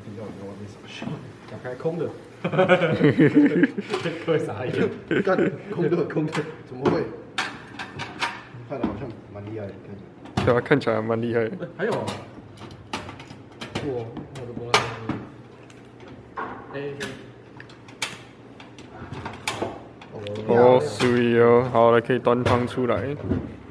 听到你外面傻笑，打开空的，各位傻眼， 干空的，怎么会？看的好像蛮厉害的，看起来。 对啊，看起来蛮厉害的。 还有啊，我的波浪， 哦，水哦，好了，可以端汤出来。